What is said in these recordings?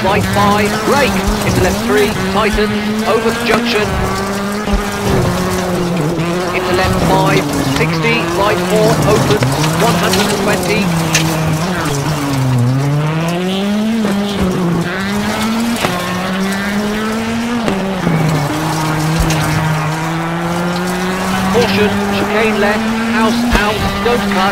right 5, brake, into left 3, tighten, over the junction, into left 5, 60, right 4, open, 120, caution, chicane left, house out, don't cut.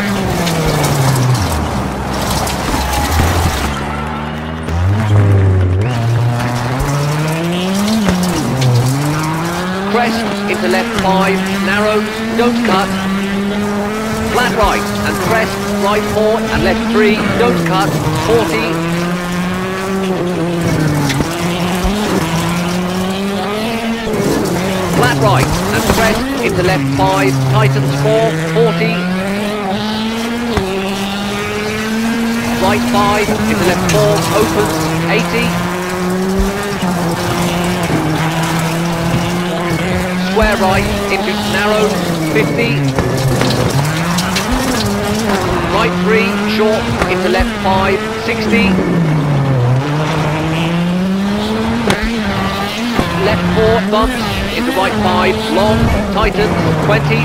Crest into left 5, narrow, don't cut. Flat right and crest, right 4 and left 3, don't cut, 40. Flat right and crest into left 5, tightens 4, 40. Right 5 into left 4, opens, 80. Square right into narrow, 50. Right 3, short into left 5, 60. Left 4, bumps into right 5, long, tightens, 20.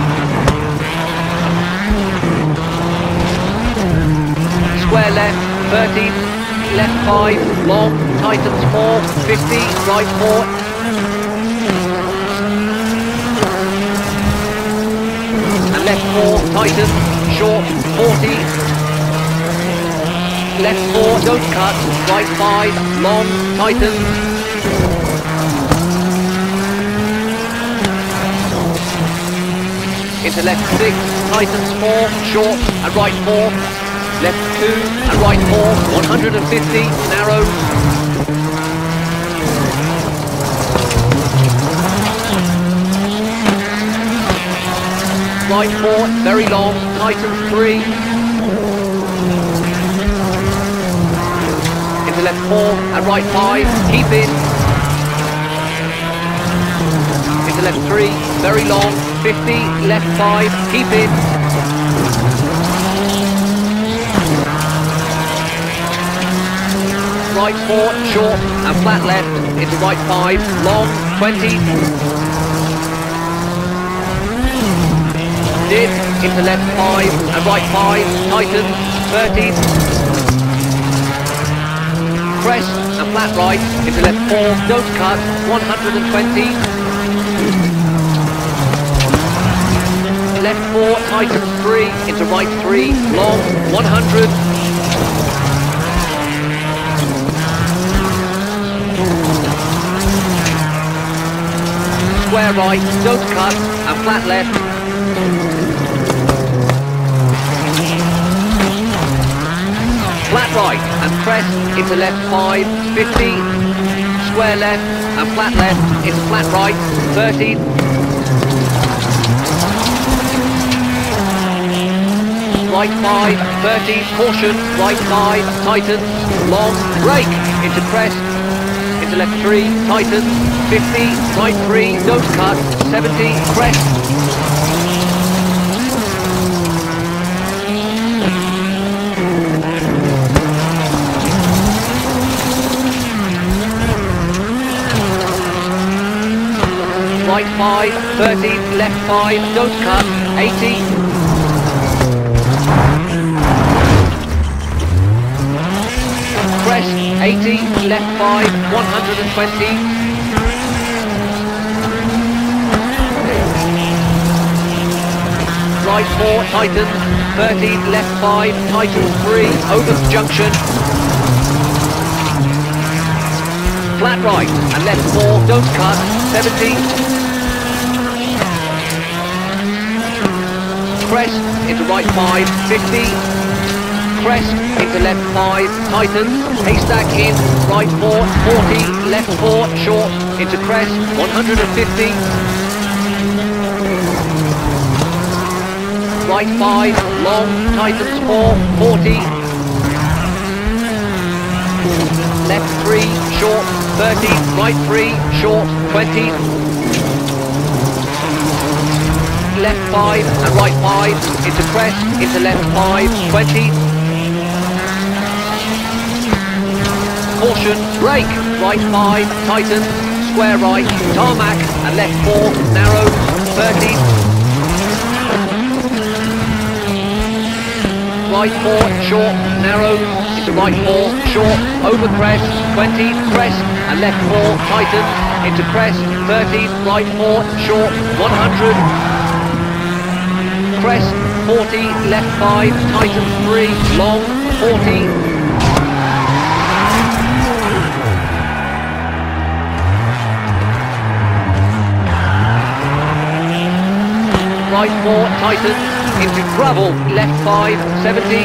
Square left, 30. Left 5, long, tightens 4, 50, right 4. And left 4, tightens, short, 40. Left 4, don't cut, right 5, long, tightens. Into left 6, tightens 4, short, and right 4. Left 2, and right 4, 150, narrow. Right 4, very long, tightens 3. Into left 4, and right 5, keep in. Into left 3, very long, 50, left 5, keep in. Right 4, short, and flat left, into right 5, long, 20. Dip, into left 5, and right 5, tighten, 30. Crest, and flat right, into left 4, don't cut, 120. Left 4, tightens 3, into right 3, long, 100. Square right, don't cut, and flat left. Flat right, and crest, into left 5, 50. Square left, and flat left, into flat right, 30. Right 5, 30, caution, right 5, tightens, long, brake, into crest, into left 3, tightens, 50, right 3, don't cut, 70, crest. Right 5, 30, left 5, don't cut, 80. Crest, 80, left 5, 120. Right 4, tightens, 30, left 5, tightens 3, over the junction. Flat right, and left 4, don't cut, 70. Crest, into right 5, 50. Crest, into left 5, tightens, haystack in, right 4, 40, left 4, short, into crest, 150. Right 5, long, tightens 4, 40. Left 3, short, 30, right 3, short, 20. Left 5 and right 5, into crest, into left 5, 20. caution, brake, right 5, tightens, square right, tarmac, and left 4, narrows, 30. Right 4, short, narrows, into right 4, short, over crest, 20, crest, and left 4, tightens, into crest, 30, right 4, short, 100. Crest, 40, left 5, tightens 3, long, 40. Right 4, tightens, into gravel, left 5, 70.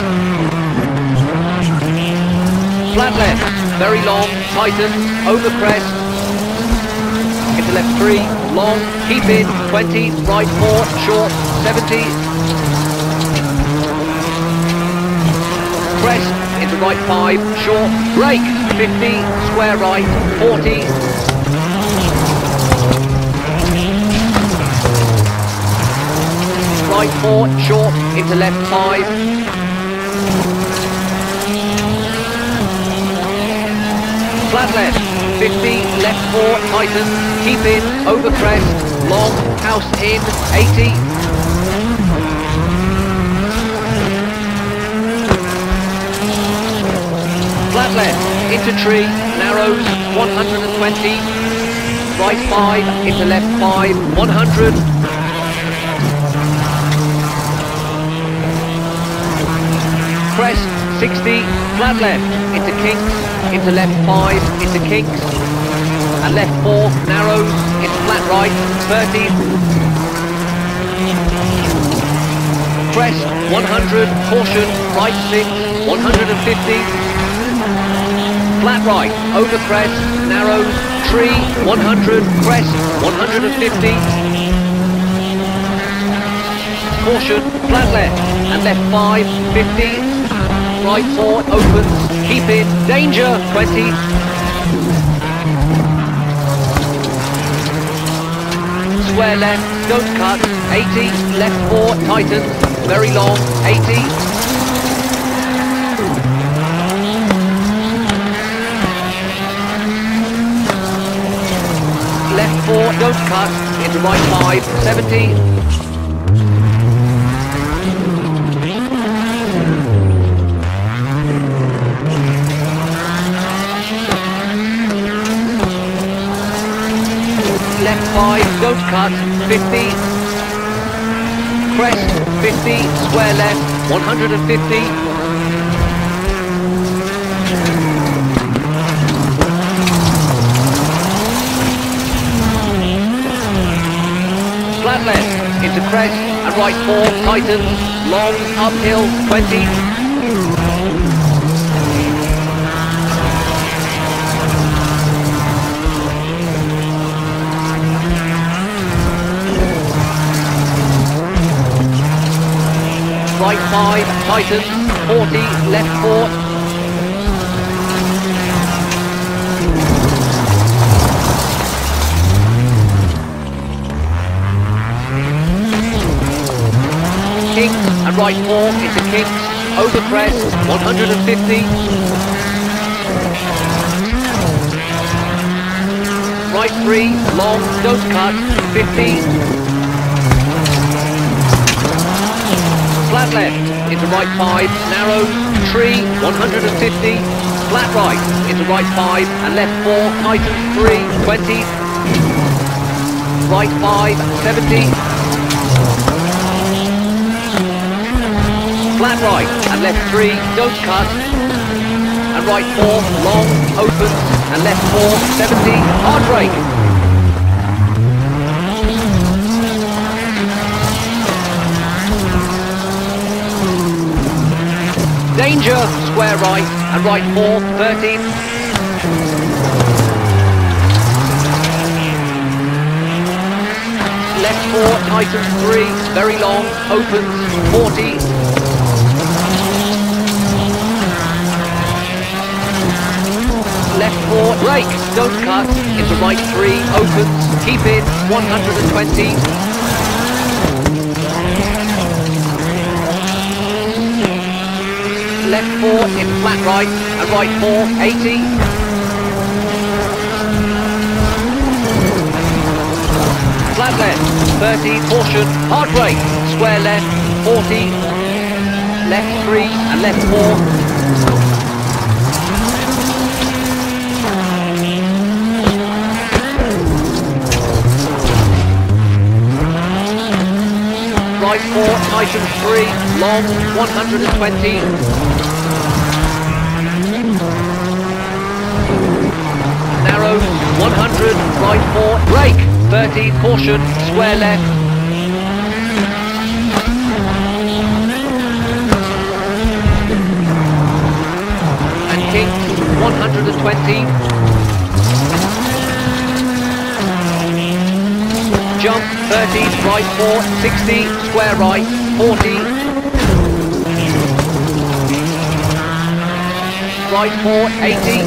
Flat left, very long, tightens, over crest, into left 3, long, keep in, 20, right 4, short, 70. Crest, into right 5, short, brake, 50, square right, 40. Right 4, short, into left 5. Flat left, 50, left 4, tightens, keep in, over crest, long, house in, 80. Flat left, into tree, narrows, 120. Right 5, into left 5, 100. Crest, 60, flat left, into kinks, into left 5, into kinks, and left 4, narrows, into flat right, 30. Crest, 100, caution, right 6, 150. Flat right, over crest, narrows, tree, 100, crest, 150. Caution, flat left, and left 5, 50. Right 4, opens, keep in, danger, 20. Square left, don't cut, 80. Left 4, tightens, very long, 80. Left 4, don't cut, into right 5, 70. Left 5, don't cut, 50. Crest, 50, square left, 150. Flat left, into crest, and right 4, tightens, long, uphill, 20. Right 5, tightens, 40, left 4. Kinks and right 4 into kinks, over crest, 150. Right 3, long, don't cut, 50. Flat left, into right 5, narrows, tree, 150. Flat right, into right 5, and left 4, tightens 3, 20. Right 5, 70. Flat right, and left 3, don't cut. And right 4, long, opens, and left 4, 70, hard brake. Danger, square right, and right 4, 30. Left 4, tightens 3, very long, opens, 40. Left 4, brake, don't cut, into right 3, opens, keep in, 120. left 4 into flat right, and right 4, 80. Flat left, 30, caution, hard brake, square left, 40, left 3 and left 4. Right 4, tightens 3, long 120. Narrow 100, right 4, brake 30, caution, square left. And kinks 120. Jump 30, right 4, 60, square right, 40. Right 4, 80.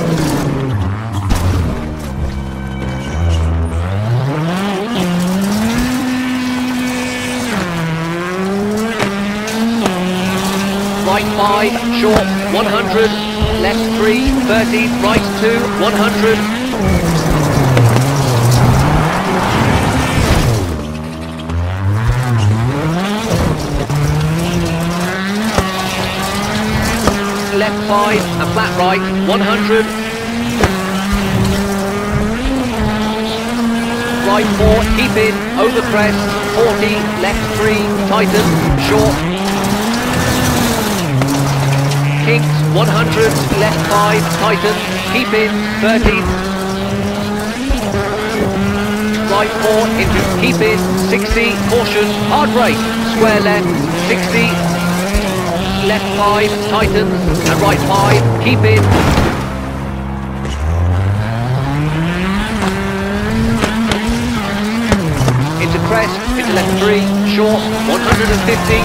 Right 5, short, 100. Left 3, 30, right 2, 100. Left 5 and flat right, 100. Right 4, keep in, over crest, 40, left 3, tighten, short. Kinks, 100, left 5, tighten, keep in, 30. Right 4 into keep in, 60, caution, hard brake, square left, 60. Left 5, tightens, and right 5, keep in. Into crest, into left 3, short, 150.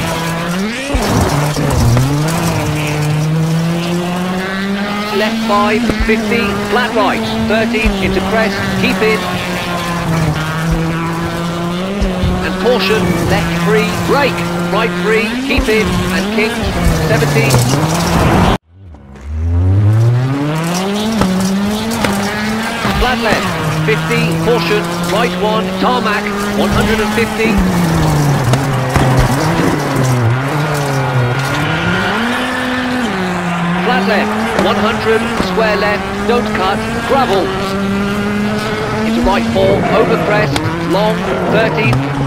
Left 5, 50, flat right, 30, into crest, keep in. And caution, left 3, brake. Right 3, keep in, and kinks, 70. Flat left, 50, caution, right 1, tarmac, 150. Flat left, 100, square left, don't cut, gravel. Into right 4, over crest, long, 30.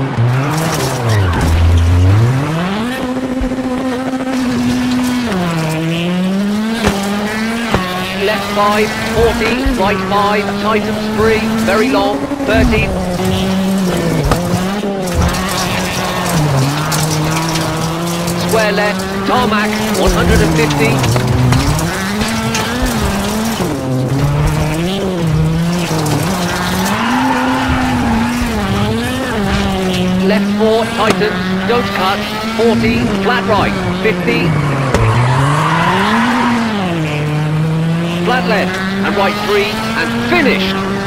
Left 5, 40, right 5, tightens 3, very long, 30. Square left, tarmac, 150. Left 4, tightens, don't cut, 40, flat right, 50. Flat left and right 3 and finished.